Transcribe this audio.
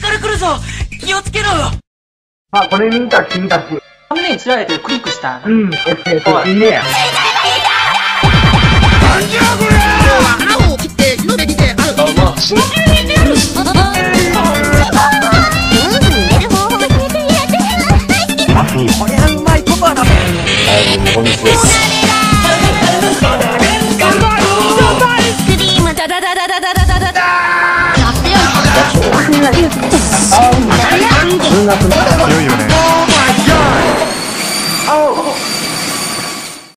から来るぞ。気をつけろ。 あ、これ見た君たち。 サムネに釣られてクリックした。 うん、いいねや。 なんじゃこれ。青切って色で切って青。あ、まあ、死ぬ。 これはうまいコバだ。 はい、こんにちは。 クリームダダダダダダダダダ。 強いよね。